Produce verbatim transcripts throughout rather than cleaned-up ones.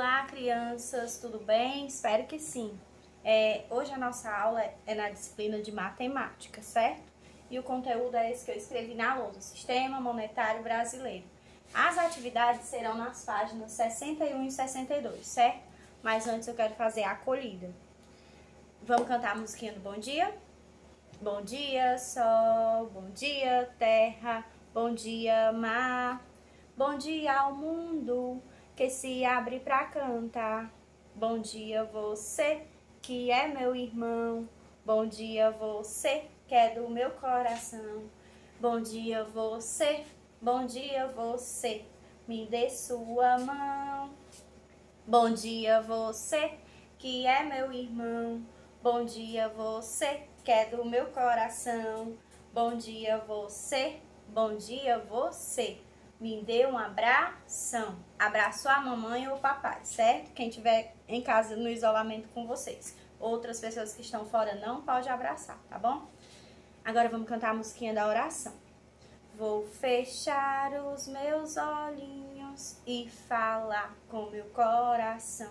Olá, crianças, tudo bem? Espero que sim. É, hoje a nossa aula é na disciplina de matemática, certo? E o conteúdo é esse que eu escrevi na lousa, Sistema Monetário Brasileiro. As atividades serão nas páginas sessenta e um e sessenta e dois, certo? Mas antes eu quero fazer a acolhida. Vamos cantar a musiquinha do Bom Dia? Bom dia, sol, bom dia, terra, bom dia, mar, bom dia ao mundo que se abre pra cantar. Bom dia você, que é meu irmão. Bom dia você, que é do meu coração. Bom dia você, bom dia você, me dê sua mão. Bom dia você, que é meu irmão. Bom dia você, que é do meu coração. Bom dia você, bom dia você, me dê um abração. Abraço a mamãe ou o papai, certo? Quem estiver em casa no isolamento com vocês. Outras pessoas que estão fora não pode abraçar, tá bom? Agora vamos cantar a musiquinha da oração. Vou fechar os meus olhinhos e falar com meu coração.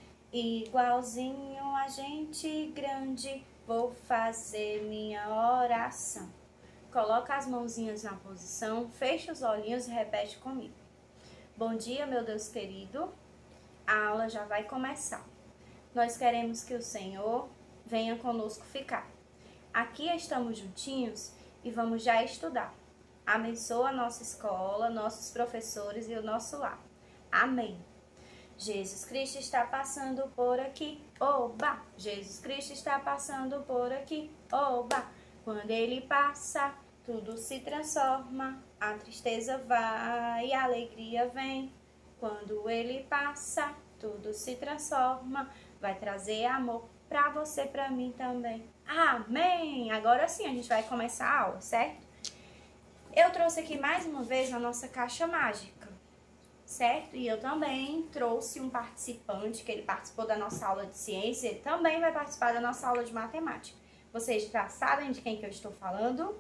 Igualzinho a gente grande, vou fazer minha oração. Coloca as mãozinhas na posição, fecha os olhinhos e repete comigo. Bom dia, meu Deus querido. A aula já vai começar. Nós queremos que o Senhor venha conosco ficar. Aqui estamos juntinhos e vamos já estudar. Abençoa a nossa escola, nossos professores e o nosso lar. Amém. Jesus Cristo está passando por aqui, oba! Jesus Cristo está passando por aqui, oba! Quando ele passa, tudo se transforma, a tristeza vai e a alegria vem. Quando ele passa, tudo se transforma, vai trazer amor pra você, pra mim também. Amém! Agora sim, a gente vai começar a aula, certo? Eu trouxe aqui mais uma vez a nossa caixa mágica, certo? E eu também trouxe um participante, que ele participou da nossa aula de ciência, ele também vai participar da nossa aula de matemática. Vocês já sabem de quem que eu estou falando?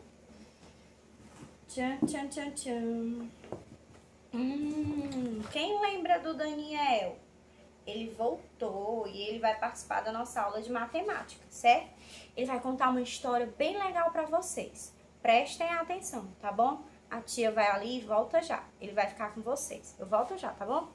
Tchan, tchan, tchan, tchan. Hum, quem lembra do Daniel? Ele voltou e ele vai participar da nossa aula de matemática, certo? Ele vai contar uma história bem legal para vocês. Prestem atenção, tá bom? A tia vai ali e volta já. Ele vai ficar com vocês. Eu volto já, tá bom?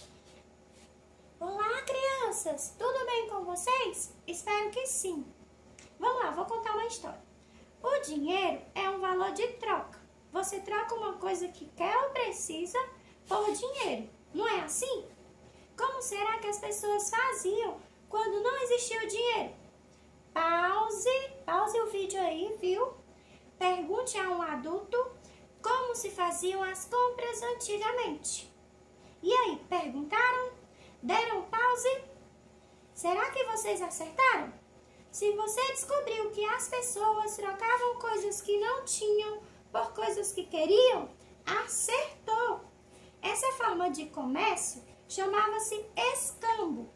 Olá, crianças! Tudo bem com vocês? Espero que sim. Vamos lá, vou contar uma história. O dinheiro é um valor de troca. Você troca uma coisa que quer ou precisa por dinheiro, não é assim? Como será que as pessoas faziam quando não existia o dinheiro? Pause, pause o vídeo aí, viu? Pergunte a um adulto como se faziam as compras antigamente. E aí, perguntaram? Deram pause? Será que vocês acertaram? Se você descobriu que as pessoas trocavam coisas que não tinham por coisas que queriam, acertou! Essa forma de comércio chamava-se escambo.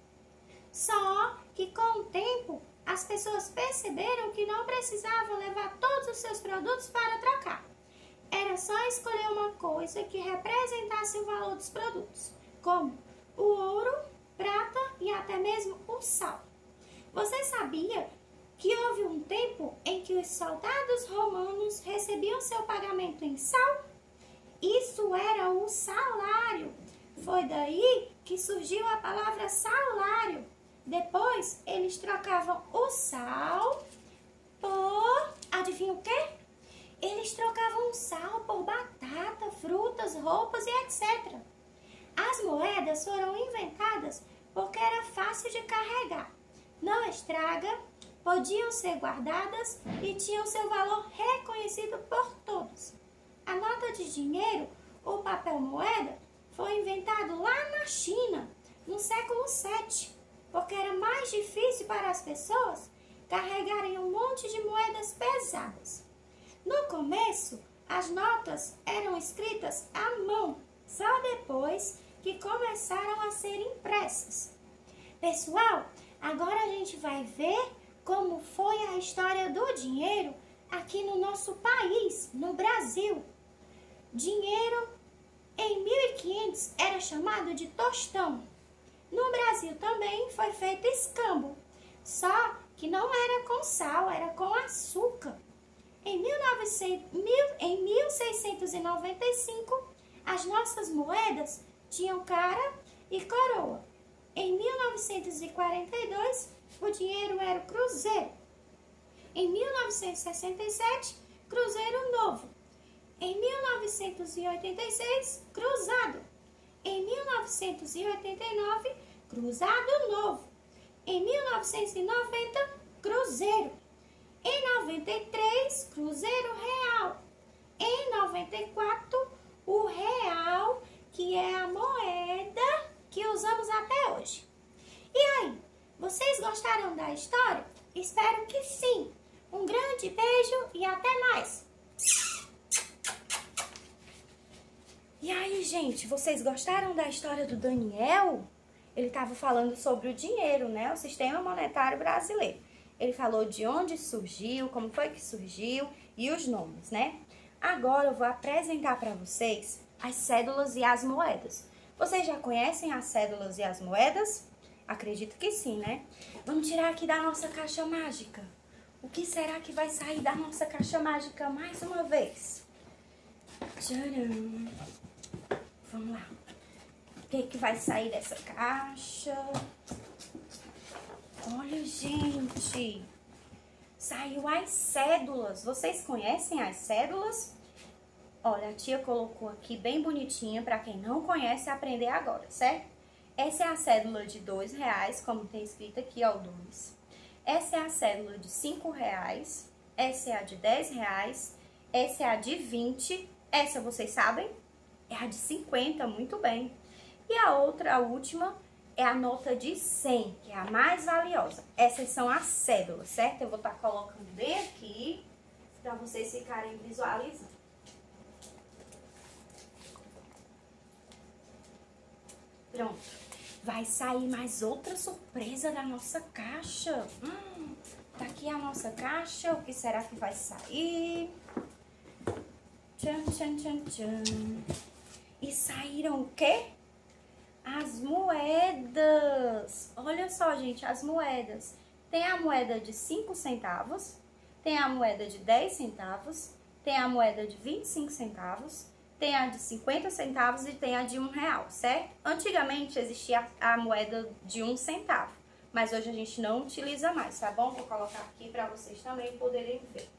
Só que com o tempo, as pessoas perceberam que não precisavam levar todos os seus produtos para trocar. Era só escolher uma coisa que representasse o valor dos produtos, como o ouro, prata e até mesmo o sal. Você sabia que houve um tempo em que os soldados romanos recebiam seu pagamento em sal? Isso era o salário. Foi daí que surgiu a palavra salário. Depois, eles trocavam o sal por... Adivinha o quê? Eles trocavam o sal por batata, frutas, roupas e etcétera. As moedas foram inventadas porque era fácil de carregar. Não estraga, podiam ser guardadas e tinham seu valor reconhecido por todos. A nota de dinheiro, ou papel moeda, foi inventado lá na China, no século sétimo, porque era mais difícil para as pessoas carregarem um monte de moedas pesadas. No começo, as notas eram escritas à mão, só depois que começaram a ser impressas. Pessoal, agora a gente vai ver como foi a história do dinheiro aqui no nosso país, no Brasil. Dinheiro em mil e quinhentos era chamado de tostão No Brasil também foi feito escambo, só que não era com sal, era com açúcar. Em, mil e novecentos, mil, em mil seiscentos e noventa e cinco, as nossas moedas tinham cara e coroa. Em mil novecentos e quarenta e dois, o dinheiro era o cruzeiro. Em mil novecentos e sessenta e sete, cruzeiro novo. Em mil novecentos e oitenta e seis, cruzado. Em mil novecentos e oitenta e nove, cruzado novo. Em mil novecentos e noventa, cruzeiro. Em noventa e três, cruzeiro real. Em noventa e quatro, o real, que é a moeda que usamos até hoje. E aí, vocês gostaram da história? Espero que sim. Um grande beijo e até mais. E aí, gente, vocês gostaram da história do Daniel? Ele estava falando sobre o dinheiro, né? O sistema monetário brasileiro. Ele falou de onde surgiu, como foi que surgiu e os nomes, né? Agora eu vou apresentar para vocês as cédulas e as moedas. Vocês já conhecem as cédulas e as moedas? Acredito que sim, né? Vamos tirar aqui da nossa caixa mágica. O que será que vai sair da nossa caixa mágica mais uma vez? Tcharam! Vamos lá. O que, que vai sair dessa caixa? Olha, gente. Saiu as cédulas. Vocês conhecem as cédulas? Olha, a tia colocou aqui bem bonitinha para quem não conhece aprender agora, certo? Essa é a cédula de dois reais, como tem escrito aqui, ó, o dois. Essa é a cédula de cinco reais. Essa é a de dez reais. Essa é a de vinte. Essa, vocês sabem? É a de cinquenta, muito bem. E a outra, a última, é a nota de cem, que é a mais valiosa. Essas são as cédulas, certo? Eu vou estar colocando bem aqui, para vocês ficarem visualizando. Pronto. Vai sair mais outra surpresa da nossa caixa. Hum, tá aqui a nossa caixa. O que será que vai sair? Tchan, tchan, tchan, tchan. E saíram o quê? As moedas. Olha só, gente, as moedas. Tem a moeda de cinco centavos, tem a moeda de dez centavos, tem a moeda de vinte e cinco centavos, tem a de cinquenta centavos e tem a de um real, certo? Antigamente existia a moeda de um centavo, mas hoje a gente não utiliza mais, tá bom? Vou colocar aqui para vocês também poderem ver.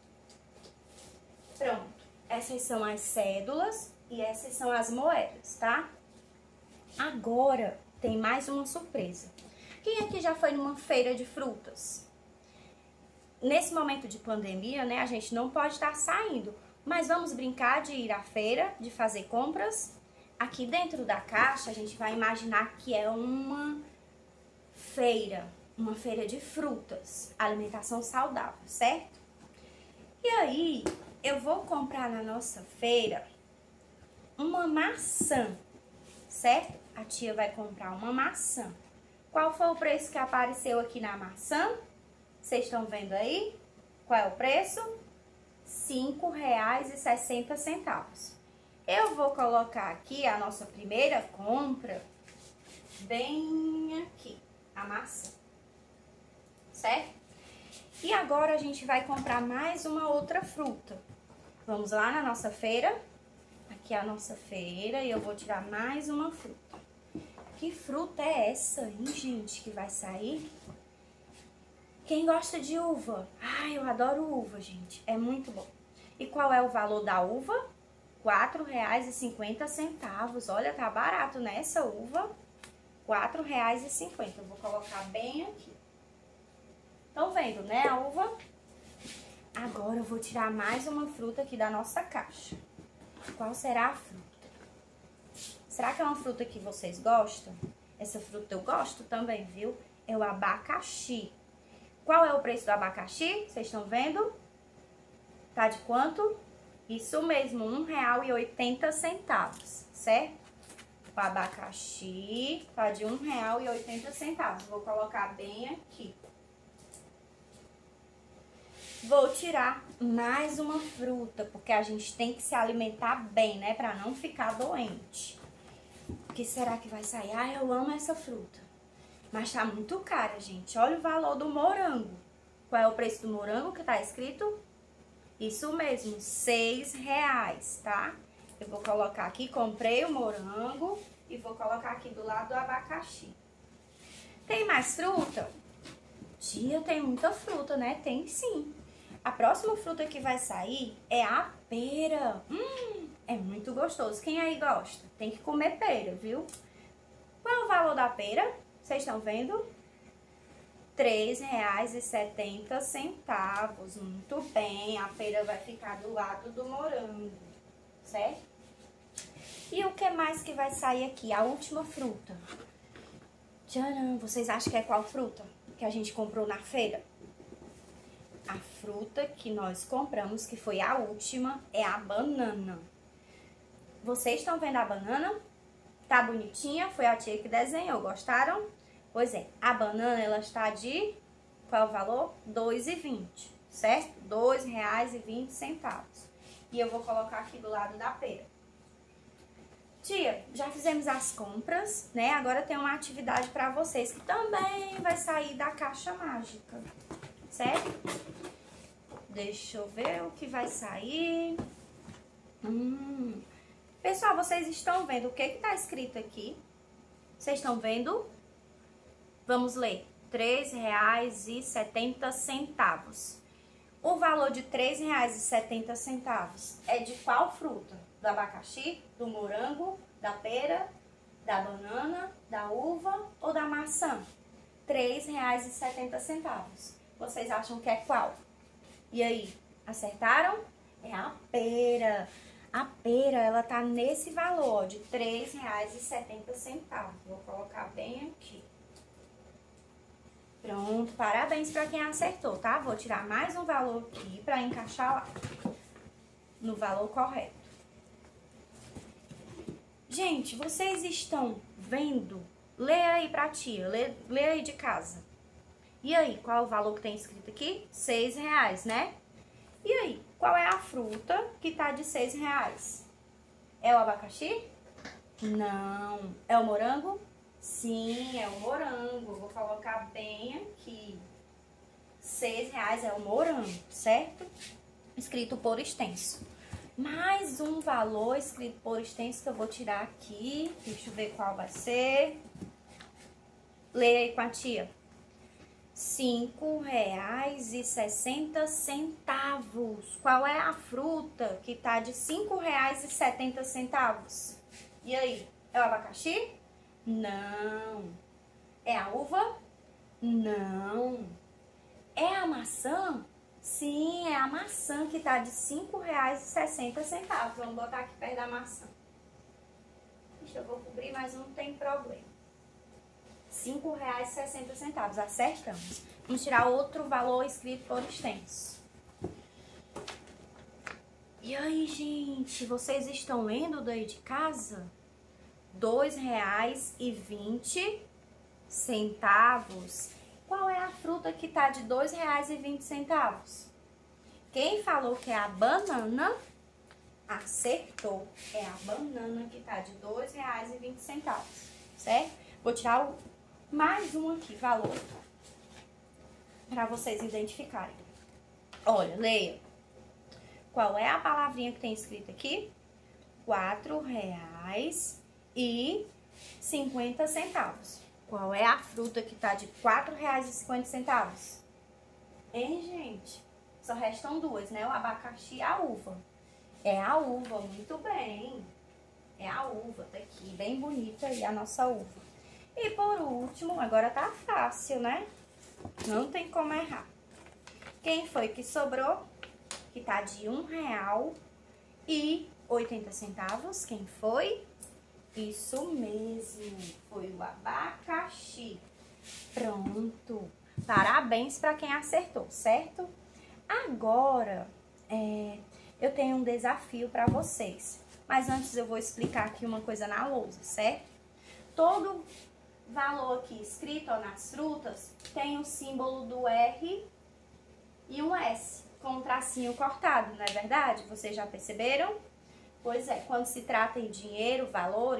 Pronto, essas são as cédulas e essas são as moedas, tá? Agora tem mais uma surpresa. Quem aqui já foi numa feira de frutas? Nesse momento de pandemia, né, a gente não pode estar saindo, mas vamos brincar de ir à feira, de fazer compras. Aqui dentro da caixa a gente vai imaginar que é uma feira, uma feira de frutas, alimentação saudável, certo? E aí eu vou comprar na nossa feira uma maçã, certo? A tia vai comprar uma maçã. Qual foi o preço que apareceu aqui na maçã? Vocês estão vendo aí? Qual é o preço? cinco reais e sessenta centavos. Eu vou colocar aqui a nossa primeira compra bem aqui, a maçã, certo? E agora a gente vai comprar mais uma outra fruta. Vamos lá na nossa feira. Aqui é a nossa feira e eu vou tirar mais uma fruta. Que fruta é essa, hein, gente, que vai sair? Quem gosta de uva? Ai, eu adoro uva, gente. É muito bom. E qual é o valor da uva? quatro reais e cinquenta centavos. Olha, tá barato, né, essa uva? quatro reais e cinquenta centavos. Eu vou colocar bem aqui. Estão vendo, né, a uva? Agora eu vou tirar mais uma fruta aqui da nossa caixa. Qual será a fruta? Será que é uma fruta que vocês gostam? Essa fruta eu gosto também, viu? É o abacaxi. Qual é o preço do abacaxi? Vocês estão vendo? Tá de quanto? Isso mesmo, um real e oitenta centavos, certo? O abacaxi tá de um real e oitenta centavos. Vou colocar bem aqui. Vou tirar mais uma fruta, porque a gente tem que se alimentar bem, né? Pra não ficar doente. que será que vai sair? Ah, eu amo essa fruta. Mas tá muito cara, gente. Olha o valor do morango. Qual é o preço do morango que tá escrito? Isso mesmo, seis reais, tá? Eu vou colocar aqui, comprei o morango e vou colocar aqui do lado do abacaxi. Tem mais fruta? Tia, tem muita fruta, né? Tem sim. A próxima fruta que vai sair é a pera. Hum, é muito gostoso. Quem aí gosta? Tem que comer pera, viu? Qual é o valor da pera? Vocês estão vendo? três reais e setenta centavos. Muito bem, a pera vai ficar do lado do morango, certo? E o que mais que vai sair aqui? A última fruta. Tcharam! Vocês acham que é qual fruta que a gente comprou na feira? A fruta que nós compramos, que foi a última, é a banana. Vocês estão vendo a banana? Tá bonitinha? Foi a tia que desenhou. Gostaram? Pois é, a banana, ela está de, qual é o valor? dois reais e vinte centavos, certo? dois reais e vinte centavos. E eu vou colocar aqui do lado da pera. Tia, já fizemos as compras, né? Agora tem uma atividade para vocês que também vai sair da caixa mágica, certo? Deixa eu ver o que vai sair. Hum. Pessoal, vocês estão vendo o que que tá escrito aqui? Vocês estão vendo? Vamos ler. três reais e setenta centavos. O valor de três reais e setenta centavos é de qual fruta? Do abacaxi, do morango, da pera, da banana, da uva ou da maçã? três reais e setenta centavos. Vocês acham que é qual? E aí, acertaram? É a pera. A pera, ela tá nesse valor, ó, de três reais e setenta centavos. Vou colocar bem aqui. Pronto, parabéns para quem acertou, tá? Vou tirar mais um valor aqui para encaixar lá no valor correto. Gente, vocês estão vendo? Lê aí pra tia, lê, lê aí de casa. E aí, qual é o valor que tem escrito aqui? seis reais, né? E aí, qual é a fruta que tá de seis reais? É o abacaxi? Não. É o morango? Sim, é o morango. Vou colocar bem aqui. seis reais é o morango, certo? Escrito por extenso. Mais um valor escrito por extenso que eu vou tirar aqui. Deixa eu ver qual vai ser. Leia aí com a tia. cinco reais e sessenta centavos. Qual é a fruta que tá de cinco reais e setenta centavos? E aí, é o abacaxi? Não. É a uva? Não. É a maçã? Sim, é a maçã que tá de cinco reais e sessenta centavos. Vamos botar aqui perto da maçã. Deixa eu vou cobrir, mas não tem problema. cinco reais e sessenta centavos. Acertamos. Vamos tirar outro valor escrito por extenso. E aí, gente, vocês estão lendo daí de casa? dois reais e vinte centavos. Qual é a fruta que tá de dois reais e vinte centavos? Quem falou que é a banana, acertou. É a banana que tá de dois reais e vinte centavos, certo? Vou tirar o, mais um aqui, valor, para vocês identificarem. Olha, leia. Qual é a palavrinha que tem escrito aqui? quatro reais e cinquenta centavos. Qual é a fruta que tá de quatro reais e cinquenta centavos? Hein, gente? Só restam duas, né? O abacaxi e a uva. É a uva, muito bem. É a uva, tá aqui, bem bonita aí a nossa uva. E por último, agora tá fácil, né? Não tem como errar. Quem foi que sobrou? Que tá de um real e oitenta centavos. Quem foi? Isso mesmo, foi o abacaxi. Pronto. Parabéns para quem acertou, certo? Agora, é, eu tenho um desafio para vocês. Mas antes eu vou explicar aqui uma coisa na lousa, certo? Todo valor aqui escrito ó, nas frutas tem o símbolo do R e um S, com um tracinho cortado, não é verdade? Vocês já perceberam? Pois é, quando se trata em dinheiro, valores,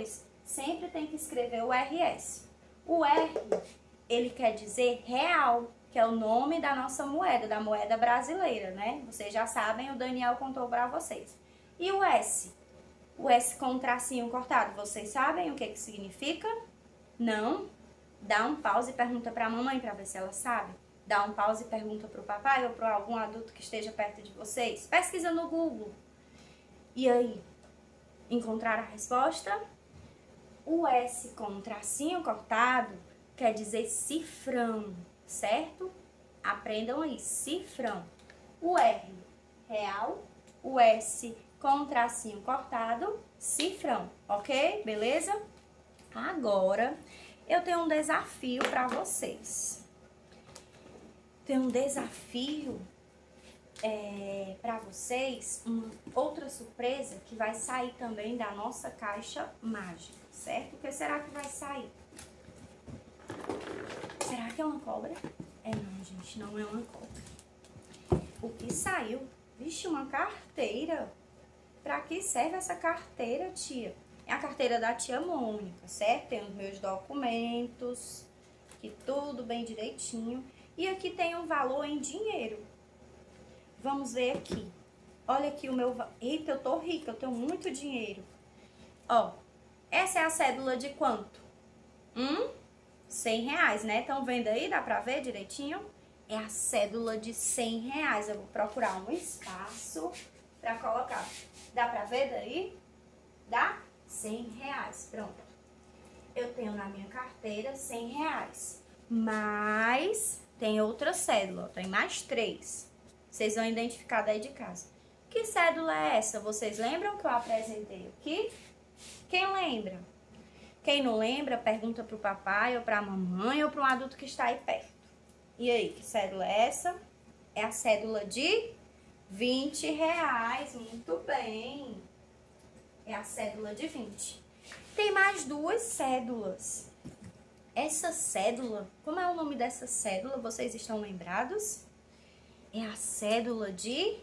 sempre tem que escrever o R S. O R, ele quer dizer real, que é o nome da nossa moeda, da moeda brasileira, né? Vocês já sabem, o Daniel contou para vocês. E o S? O S com um tracinho cortado, vocês sabem o que que significa? Não? Dá um pause e pergunta para a mamãe para ver se ela sabe. Dá um pause e pergunta para o papai ou para algum adulto que esteja perto de vocês. Pesquisa no Google. E aí? Encontraram a resposta? O S com um tracinho cortado quer dizer cifrão, certo? Aprendam aí, cifrão. O R, real. O S com um tracinho cortado, cifrão, ok? Beleza? Agora, eu tenho um desafio para vocês. Tenho um desafio é, para vocês, uma outra surpresa que vai sair também da nossa caixa mágica, certo? O que será que vai sair? Será que é uma cobra? É não, gente, não é uma cobra. O que saiu? Vixe, uma carteira. Pra que serve essa carteira, tia? É a carteira da tia Mônica, certo? Tem os meus documentos, que tudo bem direitinho. E aqui tem um valor em dinheiro. Vamos ver aqui. Olha aqui o meu... Eita, eu tô rica, eu tenho muito dinheiro. Ó, essa é a cédula de quanto? Hum? cem reais, né? Estão vendo aí? Dá pra ver direitinho? É a cédula de cem reais. Eu vou procurar um espaço pra colocar. Dá pra ver daí? Dá? cem reais, pronto. Eu tenho na minha carteira cem reais. Mas tem outra cédula, tem mais três. Vocês vão identificar daí de casa. Que cédula é essa? Vocês lembram que eu apresentei aqui? Quem lembra? Quem não lembra, pergunta pro papai ou pra mamãe ou para um adulto que está aí perto. E aí, que cédula é essa? É a cédula de vinte reais. Muito bem. É a cédula de vinte. Tem mais duas cédulas. Essa cédula, como é o nome dessa cédula? Vocês estão lembrados? É a cédula de...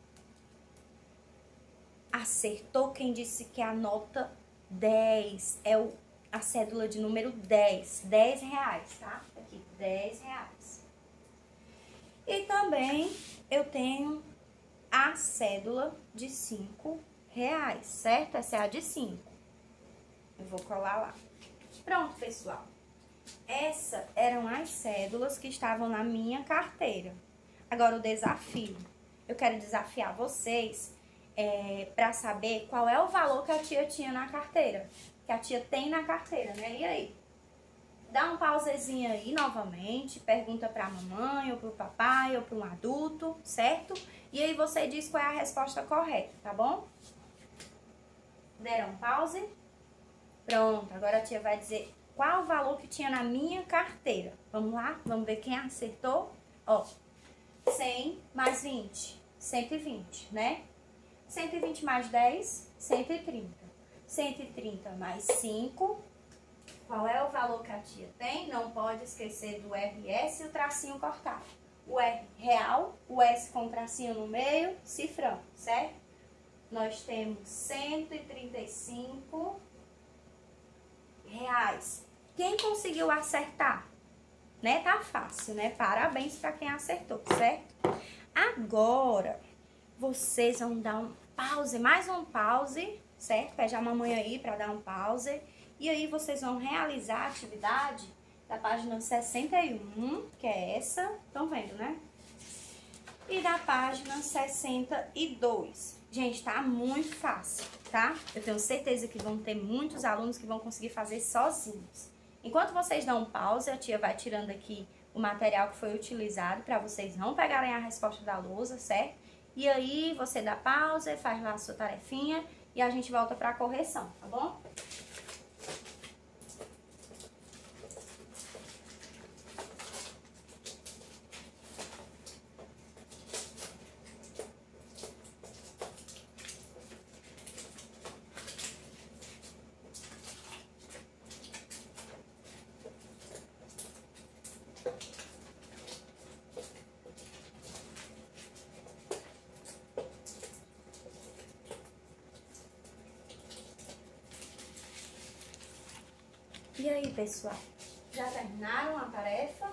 Acertou quem disse que é a nota dez. É o, a cédula de número dez. dez reais, tá? Aqui, dez reais. E também eu tenho a cédula de cinco reais, certo? Essa é a de cinco. Eu vou colar lá. Pronto, pessoal. Essas eram as cédulas que estavam na minha carteira. Agora o desafio. Eu quero desafiar vocês é, para saber qual é o valor que a tia tinha na carteira. Que a tia tem na carteira, né? E aí? Dá um pausezinho aí novamente, pergunta pra mamãe, ou pro papai, ou pra um adulto, certo? E aí você diz qual é a resposta correta, tá bom? Deram um pause? Pronto, agora a tia vai dizer qual o valor que tinha na minha carteira. Vamos lá? Vamos ver quem acertou? Ó, cem mais vinte, cento e vinte, né? cento e vinte mais dez, cento e trinta. cento e trinta mais cinco... Qual é o valor que a tia tem? Não pode esquecer do R S e o tracinho cortado. O R real, o S com tracinho no meio, cifrão, certo? Nós temos cento e trinta e cinco reais. Quem conseguiu acertar? Né? Tá fácil, né? Parabéns para quem acertou, certo? Agora, vocês vão dar um pause, mais um pause, certo? Pede a mamãe aí para dar um pause. E aí vocês vão realizar a atividade da página sessenta e um, que é essa, estão vendo, né? E da página sessenta e dois. Gente, tá muito fácil, tá? Eu tenho certeza que vão ter muitos alunos que vão conseguir fazer sozinhos. Enquanto vocês dão um pause, a tia vai tirando aqui o material que foi utilizado para vocês não pegarem a resposta da lousa, certo? E aí você dá pausa, faz lá a sua tarefinha e a gente volta para a correção, tá bom? E aí, pessoal? Já terminaram a tarefa?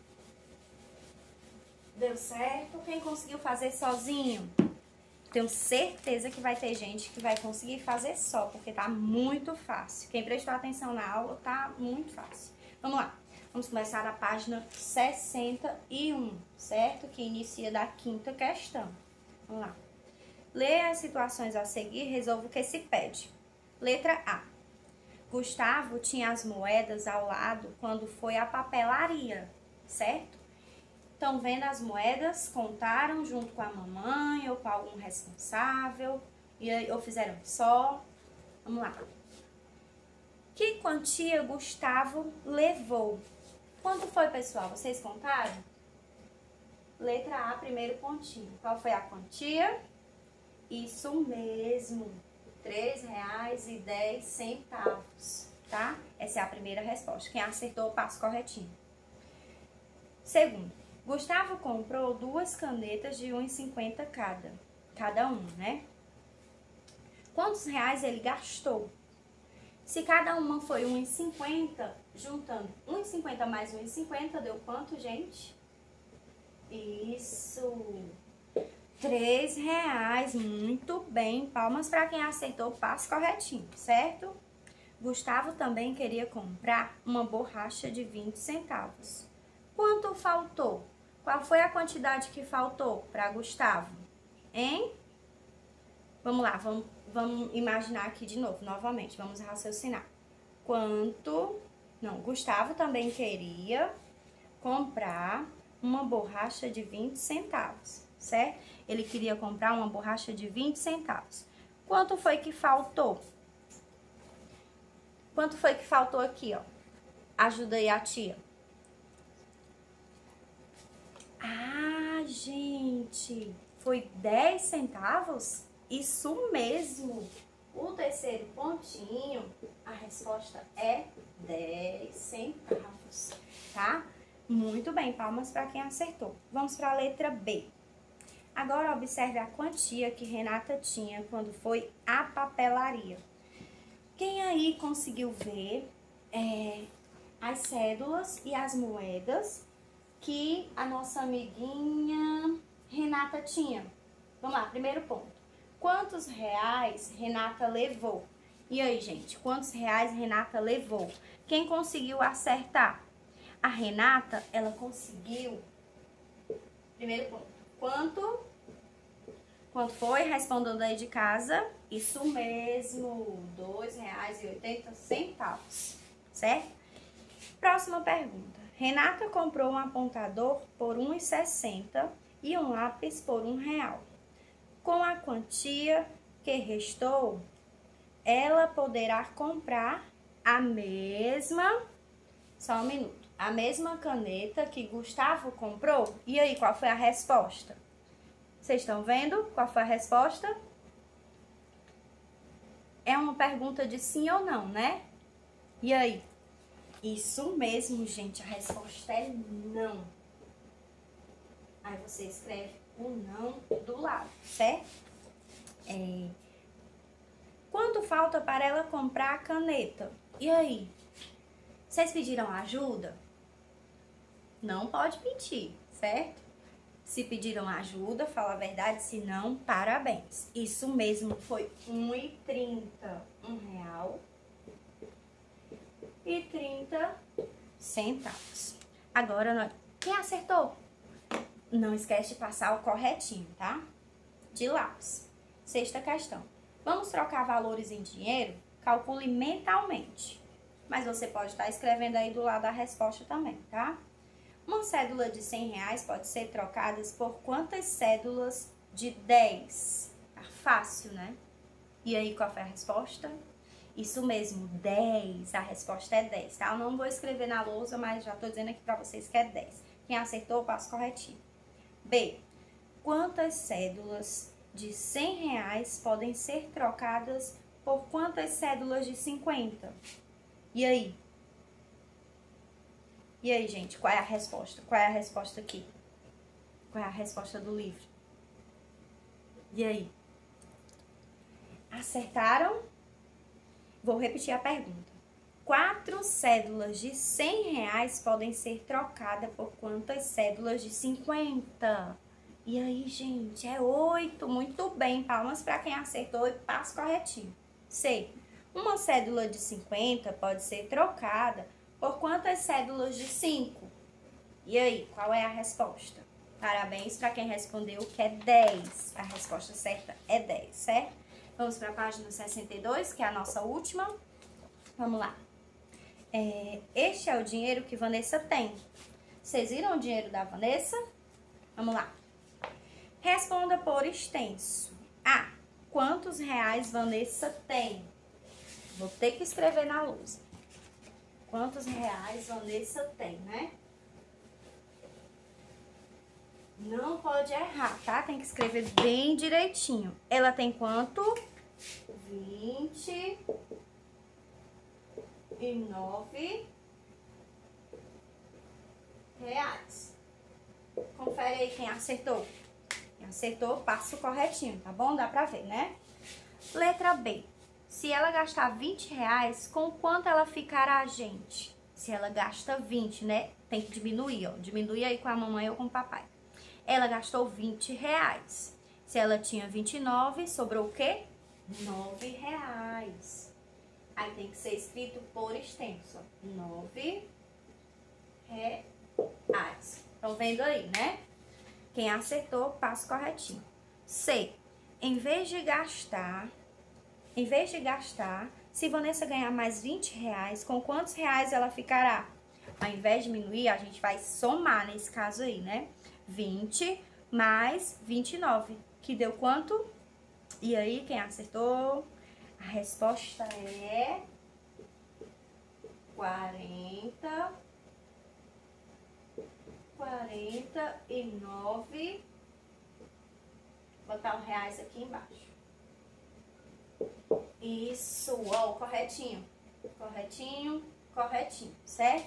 Deu certo? Quem conseguiu fazer sozinho? Tenho certeza que vai ter gente que vai conseguir fazer só, porque tá muito fácil. Quem prestou atenção na aula, tá muito fácil. Vamos lá. Vamos começar na página sessenta e um, certo? Que inicia da quinta questão. Vamos lá. Leia as situações a seguir e resolva o que se pede. Letra A. Gustavo tinha as moedas ao lado quando foi à papelaria, certo? Estão vendo as moedas, contaram junto com a mamãe ou com algum responsável, e aí, ou fizeram só. Vamos lá. Que quantia Gustavo levou? Quanto foi, pessoal? Vocês contaram? Letra A, primeiro pontinho. Qual foi a quantia? Isso mesmo, três reais e dez centavos, tá? Essa é a primeira resposta. Quem acertou, passa corretinho. Segundo, Gustavo comprou duas canetas de um real e cinquenta centavos cada, cada uma, né? Quantos reais ele gastou? Se cada uma foi um real e cinquenta centavos, juntando um real e cinquenta centavos mais um real e cinquenta centavos, deu quanto, gente? Isso, três reais. Muito bem, palmas para quem acertou o passo corretinho, certo? Gustavo também queria comprar uma borracha de vinte centavos. Quanto faltou? Qual foi a quantidade que faltou para Gustavo? Hein? Vamos lá, vamos, vamos imaginar aqui de novo, novamente, vamos raciocinar. Quanto? Não, Gustavo também queria comprar uma borracha de vinte centavos, certo? Ele queria comprar uma borracha de vinte centavos. Quanto foi que faltou? Quanto foi que faltou aqui, ó? Ajuda aí a tia. Ah, gente, foi dez centavos? Isso mesmo. O terceiro pontinho, a resposta é dez centavos, tá? Muito bem, palmas para quem acertou. Vamos para a letra B. Agora observe a quantia que Renata tinha quando foi à papelaria. Quem aí conseguiu ver é, as cédulas e as moedas que a nossa amiguinha Renata tinha? Vamos lá, primeiro ponto. Quantos reais Renata levou? E aí, gente, quantos reais Renata levou? Quem conseguiu acertar? A Renata, ela conseguiu... Primeiro ponto. Quanto? Quanto foi? Respondendo aí de casa. Isso mesmo, dois reais e oitenta centavos, certo? Próxima pergunta. Renata comprou um apontador por um real e sessenta centavos e um lápis por um real. Com a quantia que restou, ela poderá comprar a mesma... Só um minuto. A mesma caneta que Gustavo comprou? E aí, qual foi a resposta? Vocês estão vendo qual foi a resposta? É uma pergunta de sim ou não, né? E aí? Isso mesmo, gente. A resposta é não. Aí você escreve o não do lado, certo? É... Quanto falta para ela comprar a caneta? E aí? Vocês pediram ajuda? Não pode pedir, certo? Se pediram ajuda, fala a verdade, se não, parabéns. Isso mesmo, foi um real e trinta. Um real e trinta centavos. Agora, quem acertou? Não esquece de passar o corretinho, tá? De lápis. Sexta questão. Vamos trocar valores em dinheiro? Calcule mentalmente. Mas você pode estar escrevendo aí do lado da resposta também, tá? Uma cédula de cem reais pode ser trocada por quantas cédulas de dez? Tá fácil, né? E aí, qual foi a resposta? Isso mesmo, dez. A resposta é dez, tá? Eu não vou escrever na lousa, mas já tô dizendo aqui pra vocês que é dez. Quem acertou, eu passo corretinho. B. Quantas cédulas de cem reais podem ser trocadas por quantas cédulas de cinquenta? E aí? E aí, gente, qual é a resposta? Qual é a resposta aqui? Qual é a resposta do livro? E aí? Acertaram? Vou repetir a pergunta. Quatro cédulas de cem reais podem ser trocadas por quantas cédulas de cinquenta? E aí, gente, é oito. Muito bem, palmas para quem acertou e passo corretinho. C. Uma cédula de cinquenta pode ser trocada por quantas cédulas de cinco? E aí, qual é a resposta? Parabéns para quem respondeu que é dez. A resposta certa é dez, certo? Vamos para a página sessenta e dois, que é a nossa última. Vamos lá. É, este é o dinheiro que Vanessa tem. Vocês viram o dinheiro da Vanessa? Vamos lá. Responda por extenso. A. Quantos reais Vanessa tem? Vou ter que escrever na lousa. Quantos reais Vanessa tem, né? Não pode errar, tá? Tem que escrever bem direitinho. Ela tem quanto? vinte e nove reais. Confere aí quem acertou. Quem acertou, passa o corretinho, tá bom? Dá pra ver, né? Letra B. Se ela gastar vinte reais, com quanto ela ficará, gente? Se ela gasta vinte, né? Tem que diminuir, ó. Diminui aí com a mamãe ou com o papai. Ela gastou vinte reais. Se ela tinha vinte e nove, sobrou o quê? nove reais. Aí tem que ser escrito por extenso. nove reais. Estão vendo aí, né? Quem acertou, passa corretinho. C. Em vez de gastar, em vez de gastar, se Vanessa ganhar mais vinte reais, com quantos reais ela ficará? Ao invés de diminuir, a gente vai somar nesse caso aí, né? vinte mais vinte e nove, que deu quanto? E aí, quem acertou? A resposta é quarenta, quarenta e nove. Vou botar um reais aqui embaixo. Isso, ó, corretinho. Corretinho, corretinho, certo?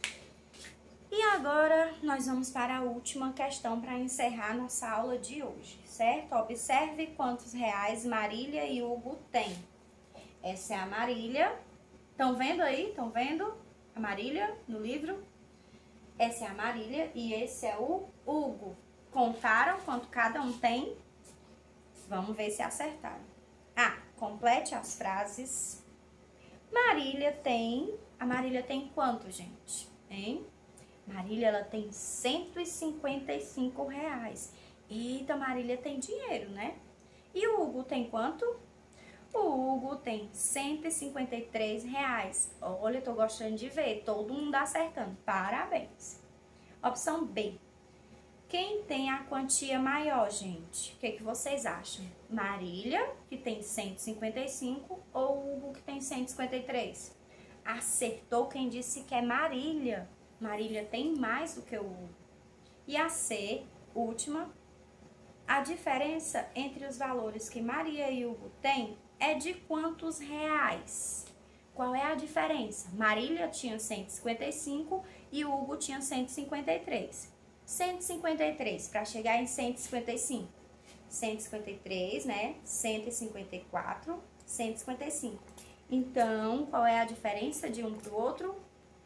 E agora, nós vamos para a última questão para encerrar nossa aula de hoje, certo? Observe quantos reais Marília e Hugo têm. Essa é a Marília. Estão vendo aí? Estão vendo a Marília no livro? Essa é a Marília e esse é o Hugo. Contaram quanto cada um tem? Vamos ver se acertaram. Ah, complete as frases. Marília tem... A Marília tem quanto, gente? Hein? Marília, ela tem cento e cinquenta e cinco reais. Eita, Marília tem dinheiro, né? E o Hugo tem quanto? O Hugo tem cento e cinquenta e três reais. Olha, eu tô gostando de ver. Todo mundo acertando. Parabéns. Opção B. Quem tem a quantia maior, gente? O que, que vocês acham? Marília, que tem cento e cinquenta e cinco, ou o Hugo, que tem cento e cinquenta e três? Acertou quem disse que é Marília. Marília tem mais do que o Hugo. E a C, última, a diferença entre os valores que Maria e Hugo têm é de quantos reais? Qual é a diferença? Marília tinha cento e cinquenta e cinco e o Hugo tinha cento e cinquenta e três. cento e cinquenta e três para chegar em cento e cinquenta e cinco. cento e cinquenta e três, né? cento e cinquenta e quatro, cento e cinquenta e cinco. Então, qual é a diferença de um para o outro?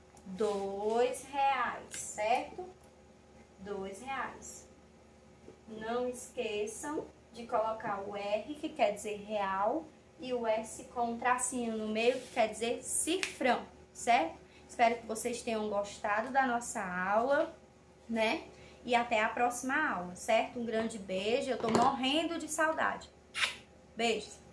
Dois reais, certo? Dois reais. Não esqueçam de colocar o R, que quer dizer real, e o S com um tracinho no meio, que quer dizer cifrão, certo? Espero que vocês tenham gostado da nossa aula, né? E até a próxima aula, certo? Um grande beijo, eu tô morrendo de saudade. Beijos!